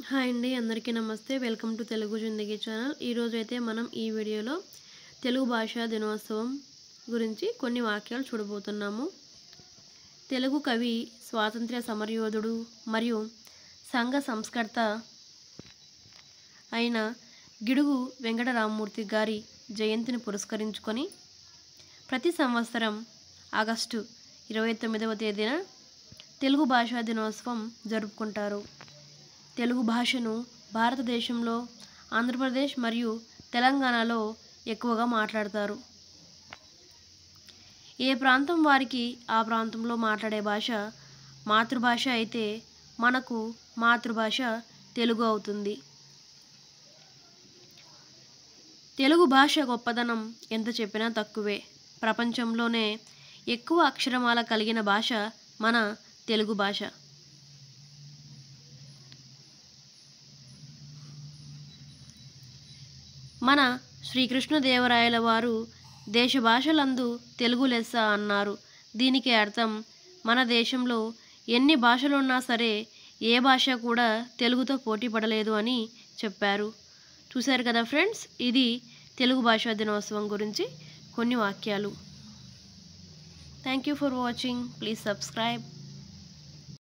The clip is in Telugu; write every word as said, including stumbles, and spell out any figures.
హాయ్ అండి, అందరికీ నమస్తే. Welcome to Telugu Zindagi channel. ఈరోజు అయితే మనం ఈ వీడియోలో తెలుగు భాషా దినోత్సవం గురించి కొన్ని వాక్యాలు చూడబోతున్నాము. తెలుగు కవి, స్వాతంత్ర్య సమరయోధుడు మరియు సంఘ సంస్కర్త అయిన గిడుగు వెంకటరామమూర్తి గారి జయంతిని పురస్కరించుకొని ప్రతి సంవత్సరం ఆగస్టు ఇరవై తొమ్మిదవ తేదీన తెలుగు భాషా దినోత్సవం జరుపుకుంటారు. తెలుగు భాషను భారతదేశంలో ఆంధ్రప్రదేశ్ మరియు తెలంగాణలో ఎక్కువగా మాట్లాడతారు. ఏ ప్రాంతం వారికి ఆ ప్రాంతంలో మాట్లాడే భాష మాతృభాష అయితే మనకు మాతృభాష తెలుగు అవుతుంది. తెలుగు భాష గొప్పదనం ఎంత చెప్పినా తక్కువే. ప్రపంచంలోనే ఎక్కువ అక్షరమాల కలిగిన భాష మన తెలుగు భాష. మన శ్రీకృష్ణదేవరాయల వారు దేశ భాషలందు తెలుగు లెస్స అన్నారు. దీనికి అర్థం మన దేశంలో ఎన్ని భాషలున్నా సరే ఏ భాష కూడా తెలుగుతో పోటీ పడలేదు అని చెప్పారు. చూశారు కదా ఫ్రెండ్స్, ఇది తెలుగు భాషా దినోత్సవం గురించి కొన్ని వాక్యాలు. Thank you for watching. Please subscribe.